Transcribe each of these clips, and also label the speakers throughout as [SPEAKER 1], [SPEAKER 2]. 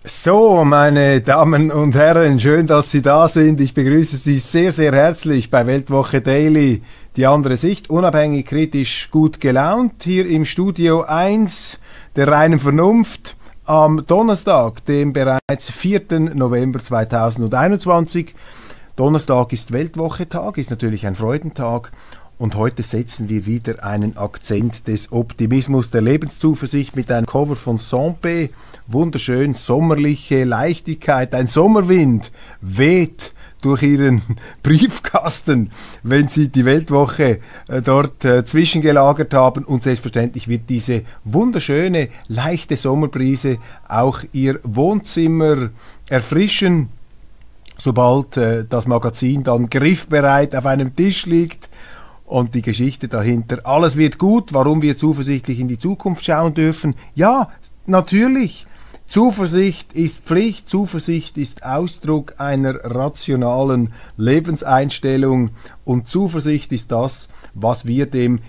[SPEAKER 1] So, meine Damen und Herren, schön, dass Sie da sind. Ich begrüße Sie sehr, sehr herzlich bei Weltwoche Daily. Die andere Sicht, unabhängig, kritisch, gut gelaunt. Hier im Studio 1 der reinen Vernunft am Donnerstag, dem bereits 4. November 2021. Donnerstag ist Weltwoche-Tag, ist natürlich ein Freudentag. Und heute setzen wir wieder einen Akzent des Optimismus, der Lebenszuversicht mit einem Cover von Sampé. Wunderschön, sommerliche Leichtigkeit, ein Sommerwind weht durch Ihren Briefkasten, wenn Sie die Weltwoche dort zwischengelagert haben. Und selbstverständlich wird diese wunderschöne, leichte Sommerbrise auch Ihr Wohnzimmer erfrischen, sobald das Magazin dann griffbereit auf einem Tisch liegt. Und die Geschichte dahinter, alles wird gut, warum wir zuversichtlich in die Zukunft schauen dürfen. Ja, natürlich, Zuversicht ist Pflicht, Zuversicht ist Ausdruck einer rationalen Lebenseinstellung und Zuversicht ist das, was wir dem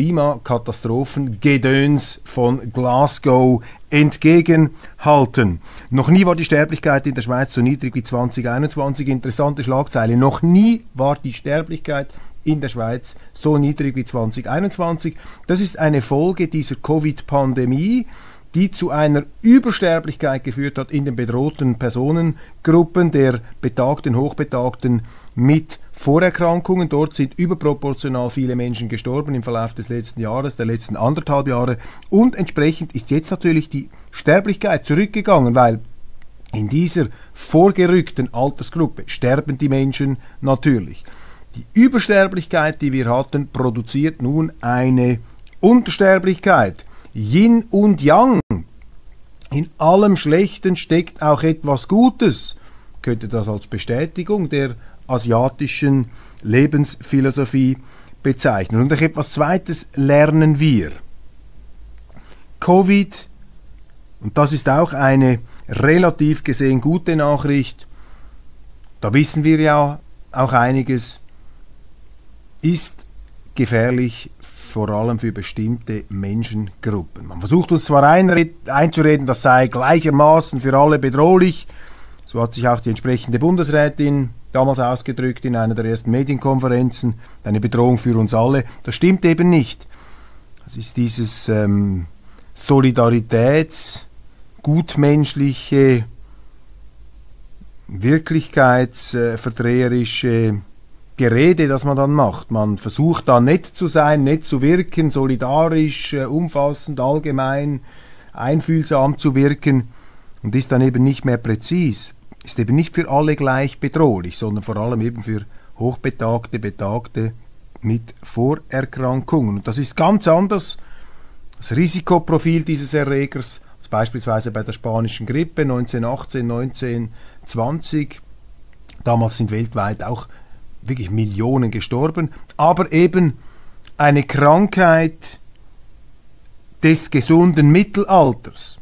[SPEAKER 1] Klimakatastrophengedöns von Glasgow entgegenhalten. Noch nie war die Sterblichkeit in der Schweiz so niedrig wie 2021. Interessante Schlagzeile. Noch nie war die Sterblichkeit in der Schweiz so niedrig wie 2021. Das ist eine Folge dieser Covid-Pandemie, die zu einer Übersterblichkeit geführt hat in den bedrohten Personengruppen der Betagten, Hochbetagten mit Vorerkrankungen. Dort sind überproportional viele Menschen gestorben im Verlauf des letzten Jahres, der letzten 1,5 Jahre. Und entsprechend ist jetzt natürlich die Sterblichkeit zurückgegangen, weil in dieser vorgerückten Altersgruppe sterben die Menschen natürlich. Die Übersterblichkeit, die wir hatten, produziert nun eine Untersterblichkeit. Yin und Yang. In allem Schlechten steckt auch etwas Gutes. Ich könnte das als Bestätigung der asiatischen Lebensphilosophie bezeichnen. Und etwas Zweites lernen wir. Covid, und das ist auch eine relativ gesehen gute Nachricht, da wissen wir ja auch einiges, ist gefährlich, vor allem für bestimmte Menschengruppen. Man versucht uns zwar einzureden, das sei gleichermaßen für alle bedrohlich, so hat sich auch die entsprechende Bundesrätin damals ausgedrückt in einer der ersten Medienkonferenzen, eine Bedrohung für uns alle. Das stimmt eben nicht. Das ist dieses gutmenschliche, wirklichkeitsverdreherische Gerede, das man dann macht. Man versucht da nett zu sein, nett zu wirken, solidarisch, umfassend, allgemein, einfühlsam zu wirken und ist dann eben nicht mehr präzis. Ist eben nicht für alle gleich bedrohlich, sondern vor allem eben für Hochbetagte, Betagte mit Vorerkrankungen. Und das ist ganz anders. Das Risikoprofil dieses Erregers, als beispielsweise bei der spanischen Grippe 1918, 1920. Damals sind weltweit auch wirklich Millionen gestorben, aber eben eine Krankheit des gesunden Mittelalters.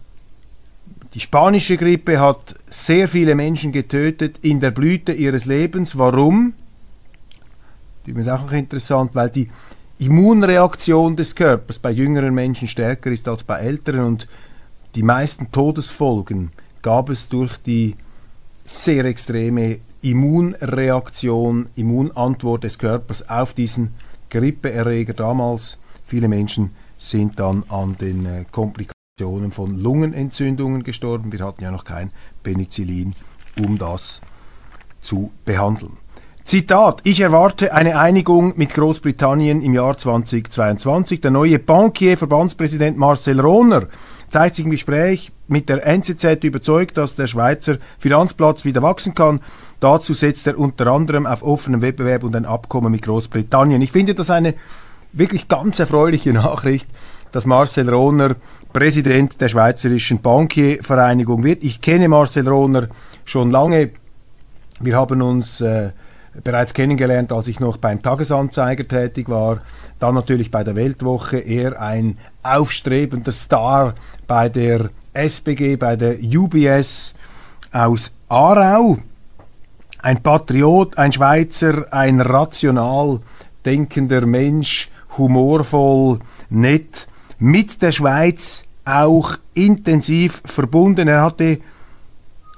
[SPEAKER 1] Die spanische Grippe hat sehr viele Menschen getötet in der Blüte ihres Lebens. Warum? Übrigens auch noch interessant, weil die Immunreaktion des Körpers bei jüngeren Menschen stärker ist als bei älteren und die meisten Todesfolgen gab es durch die sehr extreme Immunreaktion, Immunantwort des Körpers auf diesen Grippeerreger damals. Viele Menschen sind dann an den Komplikationen von Lungenentzündungen gestorben. Wir hatten ja noch kein Penicillin, um das zu behandeln. Zitat: Ich erwarte eine Einigung mit Großbritannien im Jahr 2022. Der neue Bankier-Verbandspräsident Marcel Rohner zeigt sich im Gespräch mit der NZZ überzeugt, dass der Schweizer Finanzplatz wieder wachsen kann. Dazu setzt er unter anderem auf offenen Wettbewerb und ein Abkommen mit Großbritannien. Ich finde das eine wirklich ganz erfreuliche Nachricht, dass Marcel Rohner Präsident der Schweizerischen Bankiervereinigung wird. Ich kenne Marcel Rohner schon lange. Wir haben uns bereits kennengelernt, als ich noch beim Tagesanzeiger tätig war. Dann natürlich bei der Weltwoche. Er ein aufstrebender Star bei der SBG, bei der UBS aus Aarau. Ein Patriot, ein Schweizer, ein rational denkender Mensch, humorvoll, nett, mit der Schweiz auch intensiv verbunden. Er hatte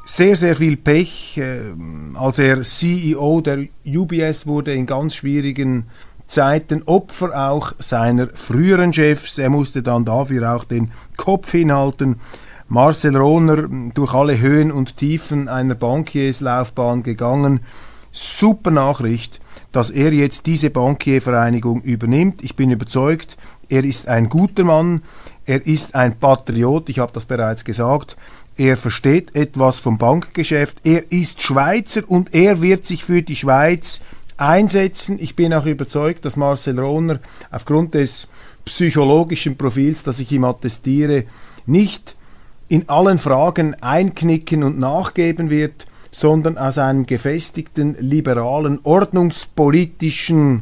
[SPEAKER 1] sehr, sehr viel Pech, als er CEO der UBS wurde in ganz schwierigen Zeiten, Opfer auch seiner früheren Chefs. Er musste dann dafür auch den Kopf hinhalten. Marcel Rohner, durch alle Höhen und Tiefen einer Bankierslaufbahn gegangen. Super Nachricht, dass er jetzt diese Bankiervereinigung übernimmt. Ich bin überzeugt, er ist ein guter Mann, er ist ein Patriot, ich habe das bereits gesagt. Er versteht etwas vom Bankgeschäft, er ist Schweizer und er wird sich für die Schweiz einsetzen. Ich bin auch überzeugt, dass Marcel Rohner aufgrund des psychologischen Profils, das ich ihm attestiere, nicht in allen Fragen einknicken und nachgeben wird, sondern aus einem gefestigten, liberalen, ordnungspolitischen,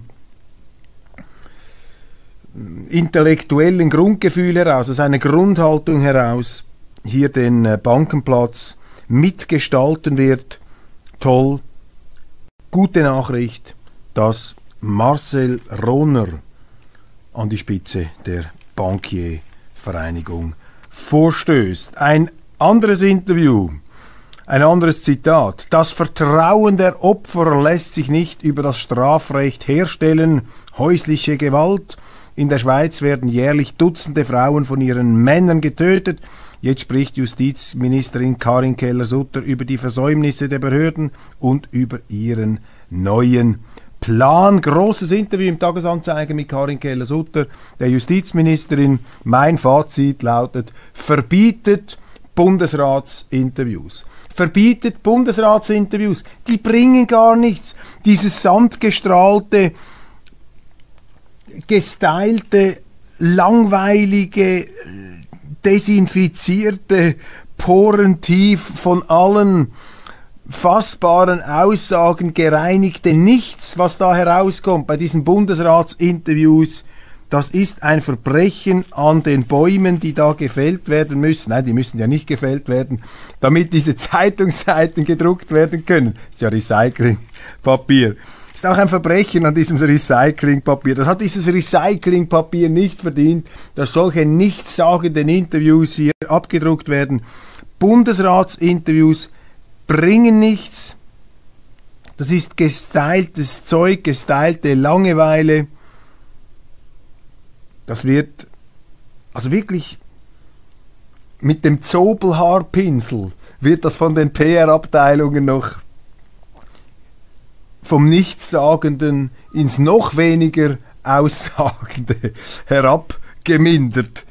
[SPEAKER 1] intellektuellen Grundgefühl heraus, aus einer Grundhaltung heraus, hier den Bankenplatz mitgestalten wird. Toll, gute Nachricht, dass Marcel Rohner an die Spitze der Bankiervereinigung vorstößt. Ein anderes Interview, ein anderes Zitat. Das Vertrauen der Opfer lässt sich nicht über das Strafrecht herstellen. Häusliche Gewalt. In der Schweiz werden jährlich Dutzende Frauen von ihren Männern getötet. Jetzt spricht Justizministerin Karin Keller-Sutter über die Versäumnisse der Behörden und über ihren neuen Plan. Großes Interview im Tagesanzeiger mit Karin Keller-Sutter, der Justizministerin. Mein Fazit lautet: verbietet Bundesratsinterviews. Verbietet Bundesratsinterviews. Die bringen gar nichts. Dieses sandgestrahlte, gestylte, langweilige, desinfizierte, porentief von allen fassbaren Aussagen gereinigte Nichts, was da herauskommt bei diesen Bundesratsinterviews, das ist ein Verbrechen an den Bäumen, die da gefällt werden müssen. Nein, die müssen ja nicht gefällt werden, damit diese Zeitungsseiten gedruckt werden können. Das ist ja Recyclingpapier. Ist auch ein Verbrechen an diesem Recyclingpapier. Das hat dieses Recyclingpapier nicht verdient, dass solche nichtssagenden Interviews hier abgedruckt werden. Bundesratsinterviews bringen nichts. Das ist gestyltes Zeug, gestylte Langeweile. Das wird also wirklich mit dem Zobelhaarpinsel wird das von den PR-Abteilungen noch vom Nichtssagenden ins noch weniger Aussagende herabgemindert,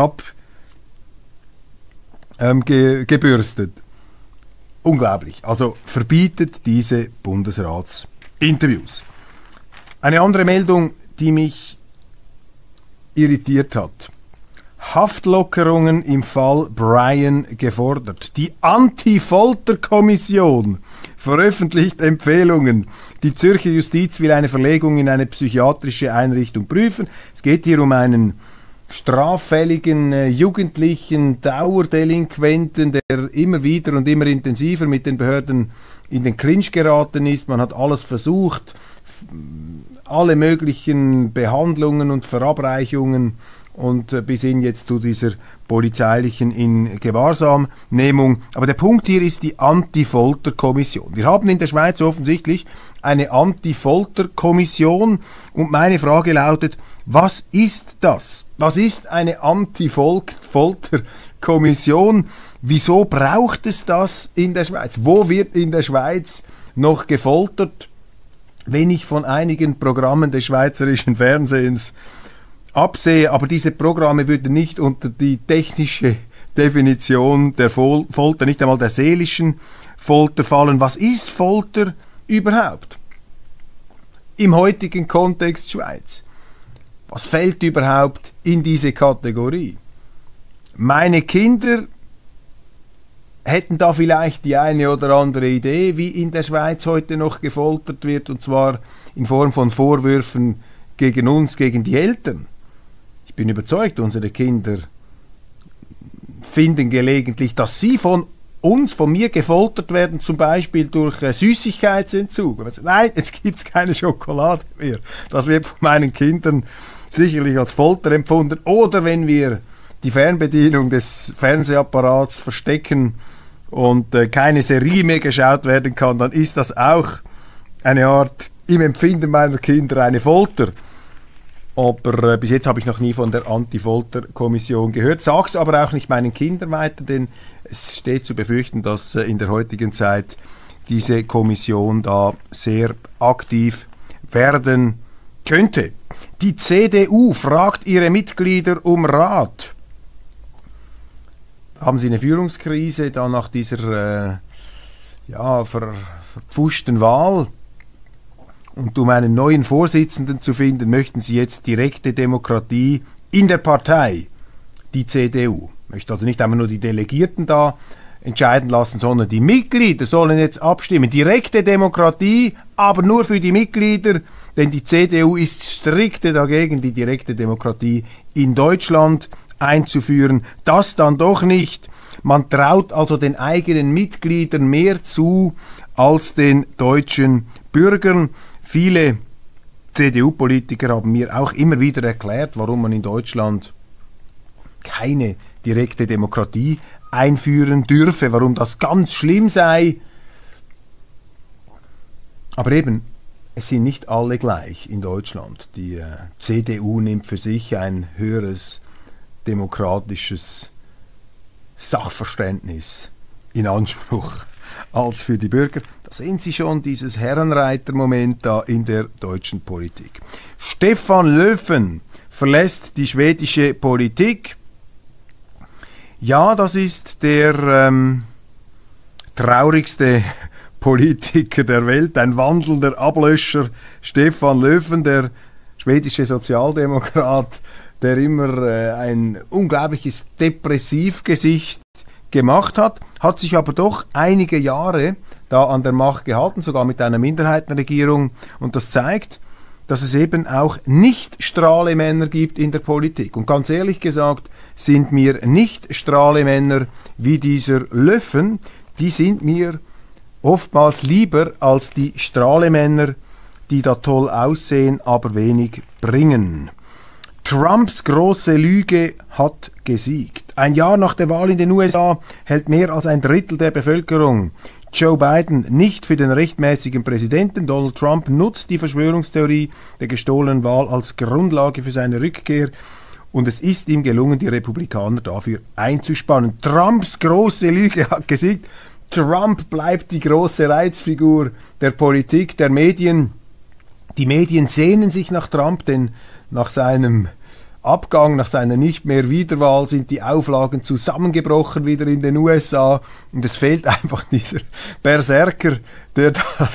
[SPEAKER 1] gebürstet. Unglaublich. Also verbietet diese Bundesratsinterviews. Eine andere Meldung, die mich irritiert hat. Haftlockerungen im Fall Brian gefordert. Die Anti-Folter-Kommission veröffentlicht Empfehlungen. Die Zürcher Justiz will eine Verlegung in eine psychiatrische Einrichtung prüfen. Es geht hier um einen straffälligen jugendlichen Dauerdelinquenten, der immer wieder und immer intensiver mit den Behörden in den Clinch geraten ist. Man hat alles versucht, alle möglichen Behandlungen und Verabreichungen und bis hin jetzt zu dieser polizeilichen Ingewahrsamnehmung. Aber der Punkt hier ist die Anti-Folter-Kommission. Wir haben in der Schweiz offensichtlich eine Anti-Folter-Kommission und meine Frage lautet, was ist das? Was ist eine Anti-Folter-Kommission? Wieso braucht es das in der Schweiz? Wo wird in der Schweiz noch gefoltert? Wenn ich von einigen Programmen des schweizerischen Fernsehens absehe, aber diese Programme würden nicht unter die technische Definition der Folter, nicht einmal der seelischen Folter fallen. Was ist Folter überhaupt? Im heutigen Kontext Schweiz. Was fällt überhaupt in diese Kategorie? Meine Kinder hätten da vielleicht die eine oder andere Idee, wie in der Schweiz heute noch gefoltert wird, und zwar in Form von Vorwürfen gegen uns, gegen die Eltern. Ich bin überzeugt, unsere Kinder finden gelegentlich, dass sie von uns, von mir gefoltert werden, zum Beispiel durch Süßigkeitsentzug. Nein, jetzt gibt es keine Schokolade mehr. Das wird von meinen Kindern sicherlich als Folter empfunden. Oder wenn wir die Fernbedienung des Fernsehapparats verstecken und keine Serie mehr geschaut werden kann, dann ist das auch eine Art, im Empfinden meiner Kinder, eine Folter. Aber bis jetzt habe ich noch nie von der Anti-Folter-Kommission gehört. Sag's aber auch nicht meinen Kindern weiter, denn es steht zu befürchten, dass in der heutigen Zeit diese Kommission da sehr aktiv werden könnte. Die CDU fragt ihre Mitglieder um Rat. Haben sie eine Führungskrise da nach dieser verpfuschten Wahl? Und um einen neuen Vorsitzenden zu finden, möchten sie jetzt direkte Demokratie in der Partei, die CDU. Möchte also nicht einfach nur die Delegierten da entscheiden lassen, sondern die Mitglieder sollen jetzt abstimmen. Direkte Demokratie, aber nur für die Mitglieder, denn die CDU ist strikte dagegen, die direkte Demokratie in Deutschland einzuführen. Das dann doch nicht. Man traut also den eigenen Mitgliedern mehr zu als den deutschen Bürgern. Viele CDU-Politiker haben mir auch immer wieder erklärt, warum man in Deutschland keine direkte Demokratie einführen dürfe, warum das ganz schlimm sei. Aber eben, es sind nicht alle gleich in Deutschland. Die CDU nimmt für sich ein höheres demokratisches Sachverständnis in Anspruch als für die Bürger. Da sehen Sie schon dieses Herrenreiter-Moment da in der deutschen Politik. Stefan Löfven verlässt die schwedische Politik. Ja, das ist der traurigste Politiker der Welt, ein wandelnder Ablöscher. Stefan Löfven, der schwedische Sozialdemokrat, der immer ein unglaubliches Depressivgesicht gemacht hat, hat sich aber doch einige Jahre da an der Macht gehalten, sogar mit einer Minderheitenregierung. Und das zeigt, dass es eben auch Nicht-Strahlemänner gibt in der Politik. Und ganz ehrlich gesagt sind mir Nicht-Strahlemänner wie dieser Löfven, die sind mir oftmals lieber als die Strahlemänner, die da toll aussehen, aber wenig bringen. Trumps große Lüge hat gesiegt. Ein Jahr nach der Wahl in den USA hält mehr als ein Drittel der Bevölkerung Joe Biden nicht für den rechtmäßigen Präsidenten. Donald Trump nutzt die Verschwörungstheorie der gestohlenen Wahl als Grundlage für seine Rückkehr. Und es ist ihm gelungen, die Republikaner dafür einzuspannen. Trumps große Lüge hat gesiegt. Trump bleibt die große Reizfigur der Politik, der Medien. Die Medien sehnen sich nach Trump, denn nach seinem Abgang, nach seiner nicht mehr Wiederwahl sind die Auflagen zusammengebrochen wieder in den USA und es fehlt einfach dieser Berserker, der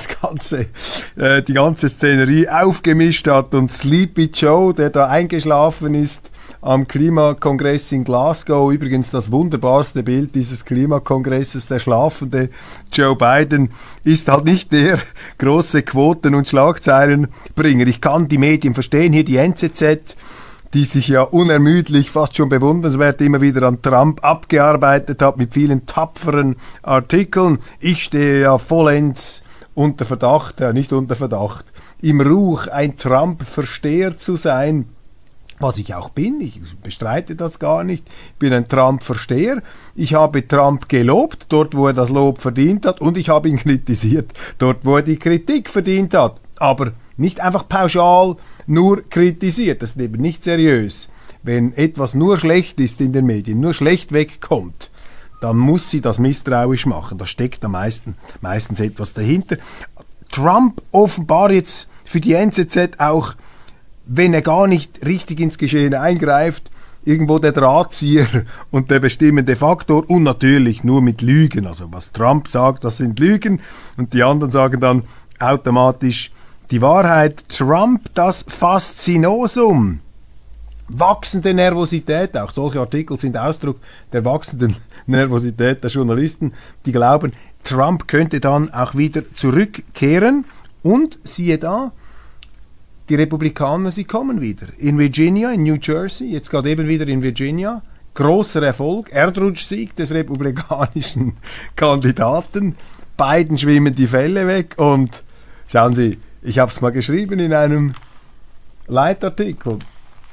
[SPEAKER 1] die ganze Szenerie aufgemischt hat, und Sleepy Joe, der da eingeschlafen ist am Klimakongress in Glasgow. Übrigens das wunderbarste Bild dieses Klimakongresses, der schlafende Joe Biden, ist halt nicht der große Quoten- und Schlagzeilenbringer. Ich kann die Medien verstehen, hier die NZZ, die sich ja unermüdlich, fast schon bewundernswert immer wieder an Trump abgearbeitet hat mit vielen tapferen Artikeln. Ich stehe ja vollends unter Verdacht, nicht unter Verdacht, im Ruch, ein Trump-Versteher zu sein. Was ich auch bin, ich bestreite das gar nicht, ich bin ein Trump-Versteher. Ich habe Trump gelobt, dort wo er das Lob verdient hat, und ich habe ihn kritisiert, dort wo er die Kritik verdient hat. Aber nicht einfach pauschal nur kritisiert, das ist eben nicht seriös. Wenn etwas nur schlecht ist in den Medien, nur schlecht wegkommt, dann muss sie das misstrauisch machen. Da steckt am meistens etwas dahinter. Trump offenbar jetzt für die NZZ auch, wenn er gar nicht richtig ins Geschehen eingreift, irgendwo der Drahtzieher und der bestimmende Faktor, und natürlich nur mit Lügen. Also was Trump sagt, das sind Lügen, und die anderen sagen dann automatisch die Wahrheit. Trump, das Faszinosum. Wachsende Nervosität, auch solche Artikel sind Ausdruck der wachsenden Nervosität der Journalisten, die glauben, Trump könnte dann auch wieder zurückkehren, und siehe da, die Republikaner, sie kommen wieder. In Virginia, in New Jersey, jetzt gerade eben wieder in Virginia, großer Erfolg, Erdrutschsieg des republikanischen Kandidaten. Beiden schwimmen die Fälle weg, und schauen Sie, ich habe es mal geschrieben in einem Leitartikel,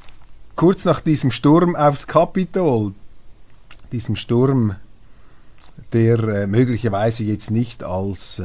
[SPEAKER 1] kurz nach diesem Sturm aufs Kapitol, diesem Sturm der möglicherweise jetzt nicht als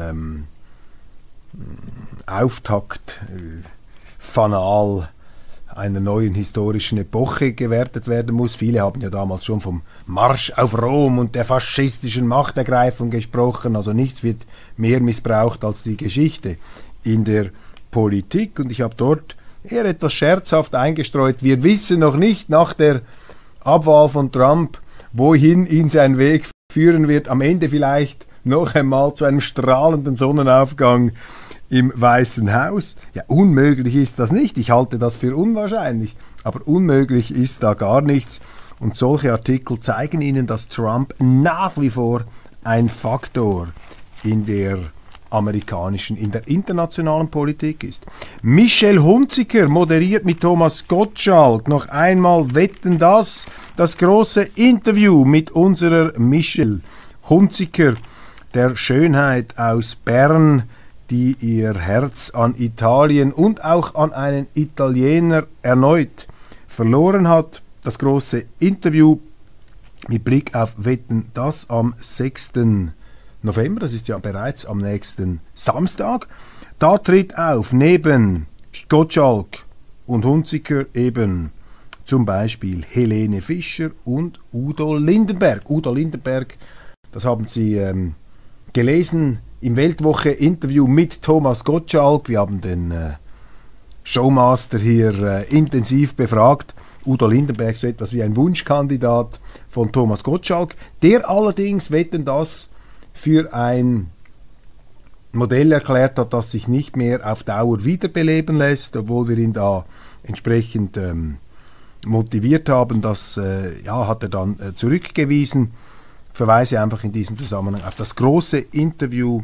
[SPEAKER 1] Auftakt-Fanal einer neuen historischen Epoche gewertet werden muss. Viele haben ja damals schon vom Marsch auf Rom und der faschistischen Machtergreifung gesprochen. Also nichts wird mehr missbraucht als die Geschichte in der Politik. Und ich habe dort eher etwas scherzhaft eingestreut. Wir wissen noch nicht nach der Abwahl von Trump, wohin ihn sein Weg führen wird. Am Ende vielleicht noch einmal zu einem strahlenden Sonnenaufgang im Weißen Haus. Ja, unmöglich ist das nicht. Ich halte das für unwahrscheinlich. Aber unmöglich ist da gar nichts. Und solche Artikel zeigen Ihnen, dass Trump nach wie vor ein Faktor in der internationalen Politik ist. Michel Hunziker moderiert mit Thomas Gottschalk noch einmal Wetten, das große Interview mit unserer Michel Hunziker, der Schönheit aus Bern, die ihr Herz an Italien und auch an einen Italiener erneut verloren hat. Das große Interview mit Blick auf Wetten, das am 6. November, das ist ja bereits am nächsten Samstag. Da tritt auf neben Gottschalk und Hunziker eben zum Beispiel Helene Fischer und Udo Lindenberg. Udo Lindenberg, das haben Sie gelesen im Weltwoche-Interview mit Thomas Gottschalk. Wir haben den Showmaster hier intensiv befragt. Udo Lindenberg, so etwas wie ein Wunschkandidat von Thomas Gottschalk, der allerdings Wetten, das für ein Modell erklärt hat, das sich nicht mehr auf Dauer wiederbeleben lässt, obwohl wir ihn da entsprechend motiviert haben. Das hat er dann zurückgewiesen. Ich verweise einfach in diesem Zusammenhang auf das große Interview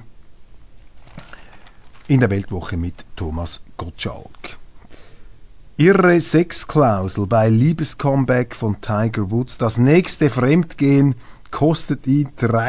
[SPEAKER 1] in der Weltwoche mit Thomas Gottschalk. Irre Sexklausel bei Liebescomeback von Tiger Woods. Das nächste Fremdgehen kostet ihn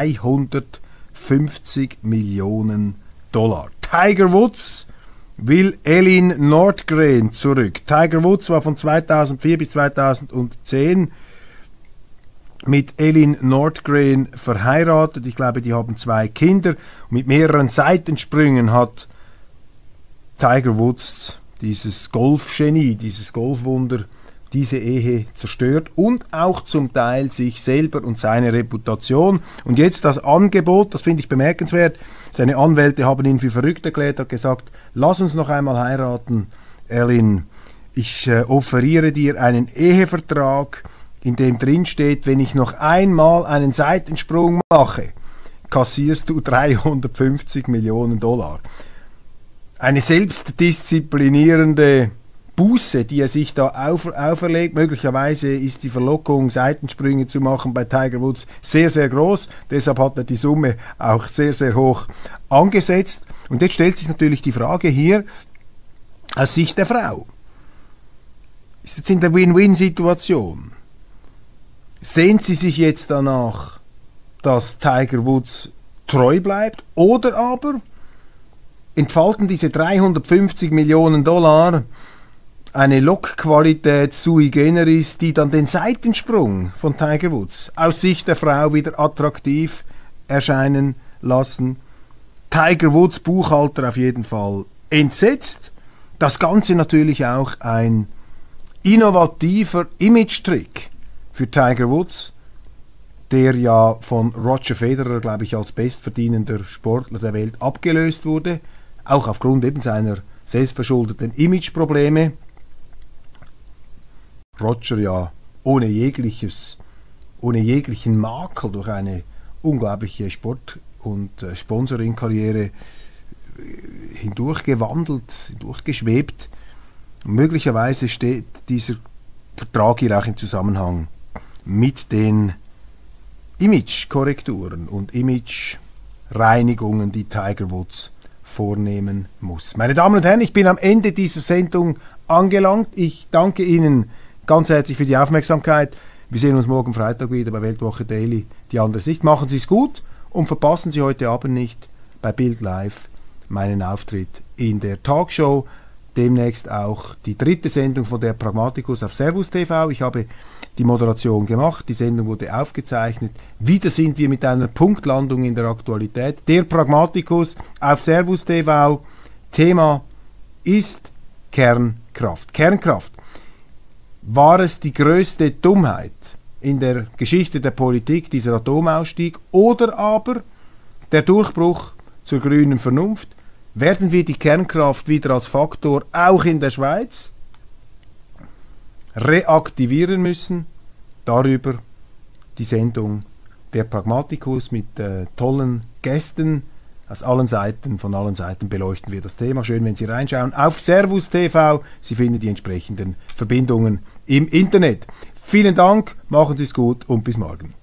[SPEAKER 1] 350 Millionen $. Tiger Woods will Elin Nordgren zurück. Tiger Woods war von 2004 bis 2010 mit Elin Nordgren verheiratet. Ich glaube, die haben 2 Kinder. Mit mehreren Seitensprüngen hat Tiger Woods, dieses Golfgenie, dieses Golfwunder, diese Ehe zerstört und auch zum Teil sich selber und seine Reputation. Und jetzt das Angebot, das finde ich bemerkenswert. Seine Anwälte haben ihn für verrückt erklärt, hat gesagt, lass uns noch einmal heiraten, Elin. Ich offeriere dir einen Ehevertrag, in dem drin steht, wenn ich noch einmal einen Seitensprung mache, kassierst du 350 Millionen $. Eine selbstdisziplinierende Buße, die er sich da auferlegt. Möglicherweise ist die Verlockung, Seitensprünge zu machen bei Tiger Woods sehr, sehr groß. Deshalb hat er die Summe auch sehr, sehr hoch angesetzt. Und jetzt stellt sich natürlich die Frage hier aus Sicht der Frau. Ist jetzt in der Win-Win-Situation. Sehnt sie sich jetzt danach, dass Tiger Woods treu bleibt, oder aber entfalten diese 350 Millionen $, eine Lockqualität sui generis, die dann den Seitensprung von Tiger Woods aus Sicht der Frau wieder attraktiv erscheinen lassen. Tiger Woods Buchhalter auf jeden Fall entsetzt. Das Ganze natürlich auch ein innovativer Image-Trick für Tiger Woods, der ja von Roger Federer, glaube ich, als bestverdienender Sportler der Welt abgelöst wurde, auch aufgrund eben seiner selbstverschuldeten Imageprobleme. Roger ja ohne jeglichen Makel durch eine unglaubliche Sport- und Sponsoring-Karriere hindurchgeschwebt. Und möglicherweise steht dieser Vertrag hier auch im Zusammenhang mit den Image-Korrekturen und Image-Reinigungen, die Tiger Woods vornehmen muss. Meine Damen und Herren, ich bin am Ende dieser Sendung angelangt. Ich danke Ihnen ganz herzlich für die Aufmerksamkeit. Wir sehen uns morgen Freitag wieder bei Weltwoche Daily, die andere Sicht. Machen Sie es gut und verpassen Sie heute Abend nicht bei Bild Live meinen Auftritt in der Talkshow. demnächst auch die 3. Sendung von der Pragmaticus auf Servus TV. Ich habe die Moderation gemacht, die Sendung wurde aufgezeichnet. Wieder sind wir mit einer Punktlandung in der Aktualität. Der Pragmaticus auf Servus TV. Thema ist Kernkraft. Kernkraft. War es die größte Dummheit in der Geschichte der Politik, dieser Atomausstieg, oder aber der Durchbruch zur grünen Vernunft? Werden wir die Kernkraft wieder als Faktor auch in der Schweiz reaktivieren müssen? Darüber die Sendung der Pragmaticus mit tollen Gästen aus allen Seiten, von allen Seiten beleuchten wir das Thema. Schön, wenn Sie reinschauen auf Servus TV. Sie finden die entsprechenden Verbindungen im Internet. Vielen Dank, machen Sie es gut und bis morgen.